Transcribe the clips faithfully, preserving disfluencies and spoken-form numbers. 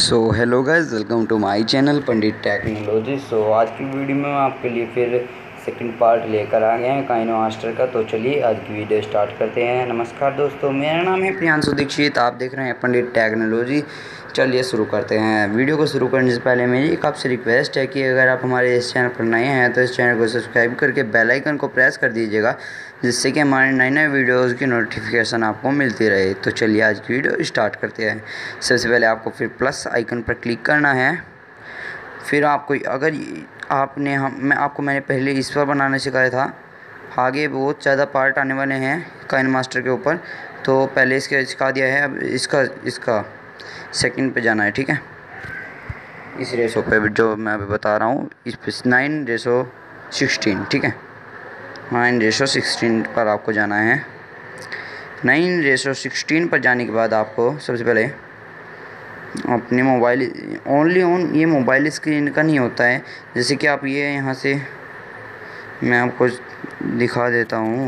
So hello guys, welcome to my channel Pandit technology. So आज की video में आपके लिए फिर सेकंड पार्ट लेकर आ गए हैं काइनो मास्टर का। तो चलिए आज की वीडियो स्टार्ट करते हैं। नमस्कार दोस्तों, मेरा नाम है प्रियांशु दीक्षित, आप देख रहे हैं पंडित टेक्नोलॉजी। चलिए शुरू करते हैं। वीडियो को शुरू करने से पहले मेरी एक आपसे रिक्वेस्ट है कि अगर आप हमारे इस चैनल पर नए हैं तो इस चैनल को सब्सक्राइब करके बेल आइकन को प्रेस कर दीजिएगा, जिससे कि हमारे नए नए वीडियोस की नोटिफिकेशन आपको मिलती रहे। तो चलिए आज की वीडियो स्टार्ट करते हैं। सबसे पहले आपको फिर प्लस आइकन पर क्लिक करना है। फिर आपको अगर आपने हम मैं आपको मैंने पहले इस पर बनाना सिखाया था, आगे बहुत ज़्यादा पार्ट आने वाले हैं काइन मास्टर के ऊपर, तो पहले इसके सिखा दिया है। अब इसका इसका सेकंड पे जाना है, ठीक है। इस रेशो पे जो मैं अभी बता रहा हूँ, इस पे नाइन रेशो सिक्सटीन, ठीक है। नाइन रेशो सिक्सटीन पर आपको जाना है। नाइन रेशो सिक्सटीन पर जाने के बाद आपको सबसे पहले अपने मोबाइल ओनली ऑन ये मोबाइल स्क्रीन का नहीं होता है। जैसे कि आप ये यहाँ से मैं आपको दिखा देता हूँ,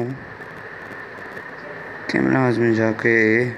कैमरा में जाके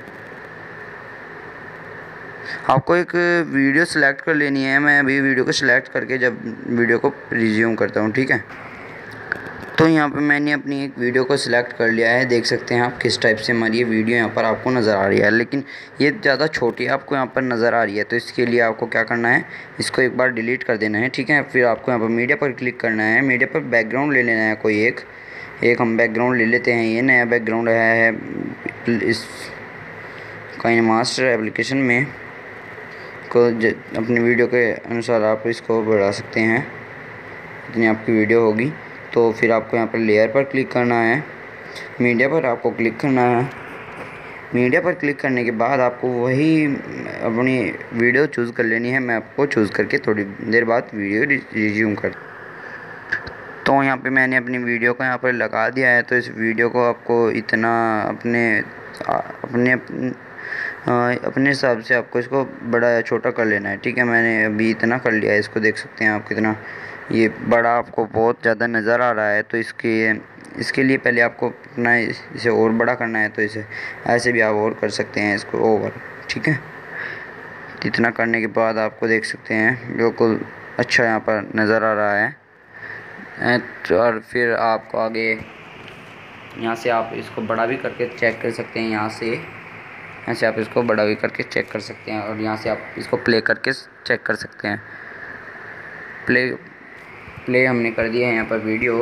आपको एक वीडियो सेलेक्ट कर लेनी है। मैं अभी वीडियो को सिलेक्ट करके जब वीडियो को रिज्यूम करता हूँ, ठीक है। तो यहाँ पे मैंने अपनी एक वीडियो को सिलेक्ट कर लिया है। देख सकते हैं आप किस टाइप से हमारी ये वीडियो यहाँ पर आपको नज़र आ रही है, लेकिन ये ज़्यादा छोटी आपको यहाँ पर नज़र आ रही है। तो इसके लिए आपको क्या करना है, इसको एक बार डिलीट कर देना है, ठीक है। फिर आपको यहाँ पर मीडिया पर क्लिक करना है। मीडिया पर बैकग्राउंड ले लेना है कोई एक एक हम बैकग्राउंड ले लेते हैं। ये नया बैकग्राउंड है, है इस काइन मास्टर एप्लीकेशन में को अपनी वीडियो के अनुसार आप इसको बढ़ा सकते हैं जितनी आपकी वीडियो होगी। तो फिर आपको यहाँ पर लेयर पर क्लिक करना है, मीडिया पर आपको क्लिक करना है। मीडिया पर क्लिक करने के बाद आपको वही अपनी वीडियो चूज़ कर लेनी है। मैं आपको चूज़ करके थोड़ी देर बाद वीडियो रिज्यूम कर तो यहाँ पे मैंने अपनी वीडियो को यहाँ पर लगा दिया है। तो इस वीडियो को आपको इतना अपने अपने अपने हिसाब से आपको इसको बड़ा या छोटा कर लेना है, ठीक है। मैंने अभी इतना कर लिया है। इसको देख सकते हैं आप कितना ये बड़ा आपको बहुत ज़्यादा नज़र आ रहा है। तो इसके इसके लिए पहले आपको अपना इसे और बड़ा करना है। तो इसे ऐसे भी आप और कर सकते हैं, इसको ओवर, ठीक है। इतना करने के बाद आपको देख सकते हैं बिल्कुल अच्छा यहाँ पर नज़र आ रहा है। और फिर आपको आगे यहाँ से आप इसको बड़ा भी करके चेक कर सकते हैं। यहाँ से यहाँ से आप इसको बड़ा भी करके चेक कर सकते हैं, और यहाँ से आप इसको प्ले करके चेक कर सकते हैं। प्ले प्ले हमने कर दिया है यहाँ पर वीडियो।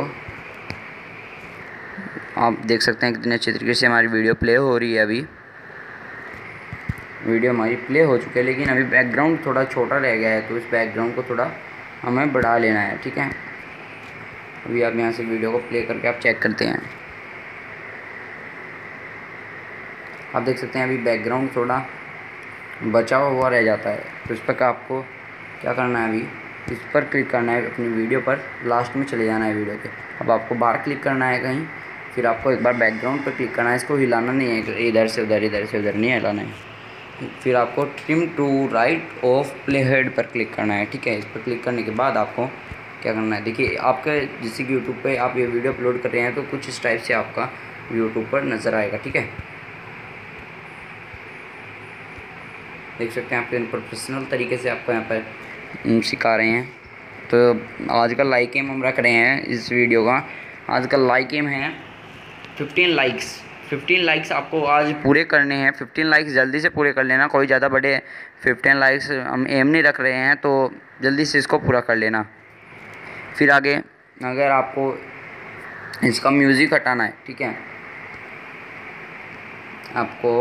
आप देख सकते हैं कितने अच्छे तरीके से हमारी वीडियो प्ले हो रही है। अभी वीडियो हमारी प्ले हो चुकी है, लेकिन अभी बैकग्राउंड थोड़ा छोटा रह गया है। तो इस बैकग्राउंड को थोड़ा हमें बढ़ा लेना है, ठीक है। अभी आप यहाँ से वीडियो को प्ले करके आप चेक करते हैं। आप देख सकते हैं अभी बैकग्राउंड थोड़ा बचा हुआ रह जाता है। तो इस पर आपको क्या करना है, अभी इस पर क्लिक करना है, अपनी वीडियो पर लास्ट में चले जाना है वीडियो के। अब आपको बाहर क्लिक करना है कहीं, फिर आपको एक बार बैकग्राउंड पर क्लिक करना है। इसको हिलाना नहीं है, इधर से उधर इधर से उधर नहीं हिलाना है। फिर आपको trim to right of play head पर क्लिक करना है, ठीक है। इस पर क्लिक करने के बाद आपको क्या करना है, देखिए आपके जैसे कि यूट्यूब पर आप ये वीडियो अपलोड कर रहे हैं तो कुछ इस टाइप से आपका यूट्यूब पर नज़र आएगा, ठीक है। देख सकते हैं आपके प्रोफेशनल तरीके से आपको यहाँ पर सिखा रहे हैं। तो आज का लाइक एम हम रख रहे हैं इस वीडियो का। आज का लाइक एम है फिफ्टीन लाइक्स। फिफ्टीन लाइक्स आपको आज पूरे करने हैं। फिफ्टीन लाइक्स जल्दी से पूरे कर लेना, कोई ज़्यादा बड़े फिफ्टीन लाइक्स हम एम नहीं रख रहे हैं, तो जल्दी से इसको पूरा कर लेना। फिर आगे अगर आपको इसका म्यूज़िक हटाना है, ठीक है, आपको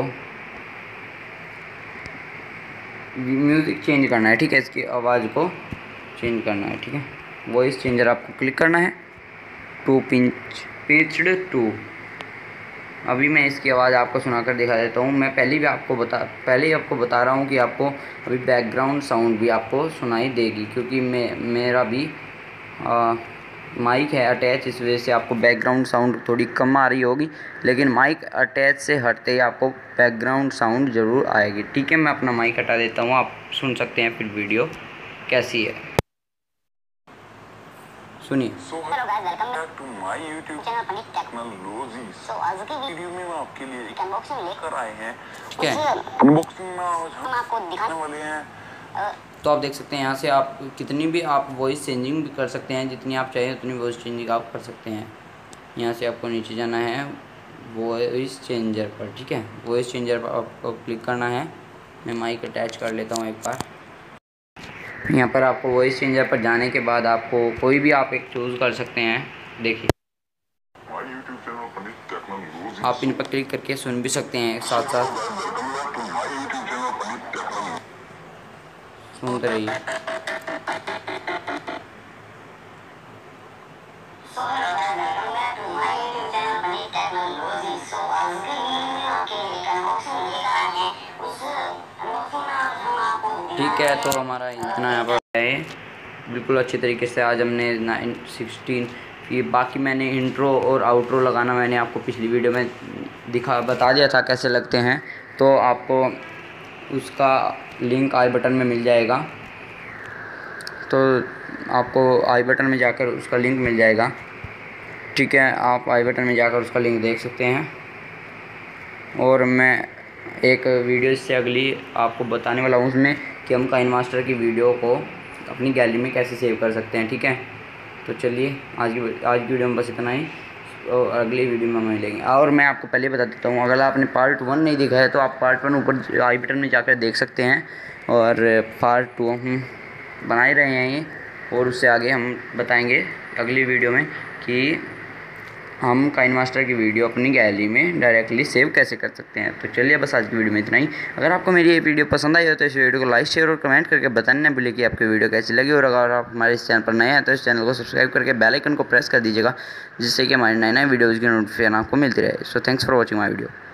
म्यूज़िक चेंज करना है, ठीक है। इसकी आवाज़ को चेंज करना है, ठीक है। वॉइस चेंजर आपको क्लिक करना है, टू पिंच पिच्ड टू। अभी मैं इसकी आवाज़ आपको सुनाकर दिखा देता हूँ। मैं पहले भी आपको बता पहले ही आपको बता रहा हूँ कि आपको अभी बैकग्राउंड साउंड भी आपको सुनाई देगी, क्योंकि मैं मेरा भी आ, माइक है अटैच, इस वजह से आपको बैकग्राउंड साउंड थोड़ी कम आ रही होगी, लेकिन माइक अटैच से हटते ही आपको बैकग्राउंड साउंड ज़रूर आएगी, ठीक है। मैं अपना माइक हटा देता हूँ, आप सुन सकते हैं फिर वीडियो कैसी है, सुनिए। So hello guys, welcome back to my YouTube channel Pandit technology. So आज की वीडियो में मैं आपके लिए एक अनबॉक्सिंग लेकर आए हैं। क्या अनबॉक्सिंग में हम आपको दिखाने वाले हैं तो आप देख सकते हैं यहाँ से आप कितनी भी आप वॉइस चेंजिंग भी कर सकते हैं, जितनी आप चाहें उतनी वॉइस चेंजिंग आप कर सकते हैं। यहाँ से आपको नीचे जाना है वॉइस चेंजर पर, ठीक है। वॉइस चेंजर पर आपको क्लिक करना है। मैं माइक अटैच कर लेता हूँ एक बार। यहाँ पर आपको वॉइस चेंजर पर जाने के बाद आपको कोई भी आप एक चूज़ कर सकते हैं। देखिए आप इन पर क्लिक करके सुन भी सकते हैं, साथ साथ सुनते रहिए। ठीक है, तो हमारा इतना यहाँ पर है बिल्कुल अच्छी तरीके से। आज हमने नाइन सिक्सटीन ये बाकी मैंने इंट्रो और आउट्रो लगाना मैंने आपको पिछली वीडियो में दिखा बता दिया था कैसे लगते हैं, तो आपको उसका लिंक आई बटन में मिल जाएगा। तो आपको आई बटन में जाकर उसका लिंक मिल जाएगा, ठीक है। आप आई बटन में जाकर उसका लिंक देख सकते हैं। और मैं एक वीडियो इससे अगली आपको बताने वाला हूँ उसमें कि हम काइनमास्टर की वीडियो को अपनी गैलरी में कैसे सेव कर सकते हैं, ठीक है। तो चलिए आज की आज की वीडियो में बस इतना ही, और अगली वीडियो में हम मिलेंगे। और मैं आपको पहले बता देता हूँ, अगर आपने पार्ट वन नहीं देखा है तो आप पार्ट वन ऊपर आई बटन में जाकर देख सकते हैं, और पार्ट टू हम बना ही रहे हैं ये, और उससे आगे हम बताएंगे अगली वीडियो में कि हम काइनमास्टर की वीडियो अपनी गैलरी में डायरेक्टली सेव कैसे कर सकते हैं। तो चलिए बस आज की वीडियो में इतना ही। अगर आपको मेरी ये वीडियो पसंद आई हो तो इस वीडियो को लाइक शेयर और कमेंट करके बताने न भूलिए कि आपकी वीडियो कैसी लगी। और अगर आप हमारे इस चैनल पर नए हैं तो इस चैनल को सब्सक्राइब करके बेल आइकन को प्रेस कर दीजिएगा, जिससे कि हमारी नए नए वीडियोज़ की नोटिफिकेशन आपको मिलती रहे। So thanks for watching my video.